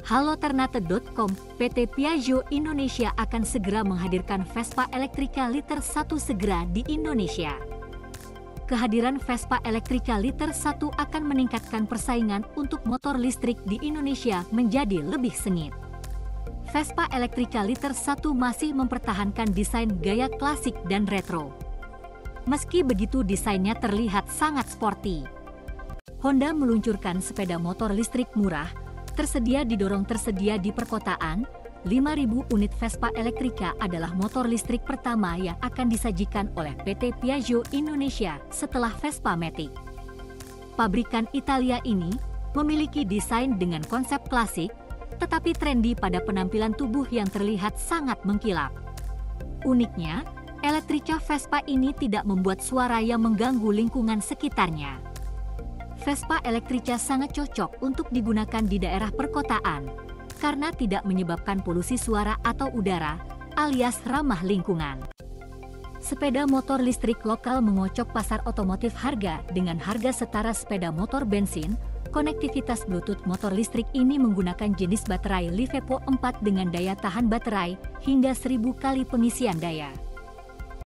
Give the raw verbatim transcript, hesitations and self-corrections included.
Halo Ternate titik com, P T Piaggio Indonesia akan segera menghadirkan Vespa Electrica Liter satu segera di Indonesia. Kehadiran Vespa Electrica Liter satu akan meningkatkan persaingan untuk motor listrik di Indonesia menjadi lebih sengit. Vespa Electrica Liter satu masih mempertahankan desain gaya klasik dan retro. Meski begitu, desainnya terlihat sangat sporty. Honda meluncurkan sepeda motor listrik murah, tersedia didorong tersedia di perkotaan. lima ribu unit Vespa Electrica adalah motor listrik pertama yang akan disajikan oleh P T Piaggio Indonesia setelah Vespa Matic. Pabrikan Italia ini memiliki desain dengan konsep klasik, tetapi trendy pada penampilan tubuh yang terlihat sangat mengkilap. Uniknya, Electrica Vespa ini tidak membuat suara yang mengganggu lingkungan sekitarnya. Vespa Electrica sangat cocok untuk digunakan di daerah perkotaan karena tidak menyebabkan polusi suara atau udara, alias ramah lingkungan. Sepeda motor listrik lokal mengocok pasar otomotif harga dengan harga setara sepeda motor bensin. Konektivitas Bluetooth motor listrik ini menggunakan jenis baterai Livepo empat dengan daya tahan baterai hingga seribu kali pengisian daya.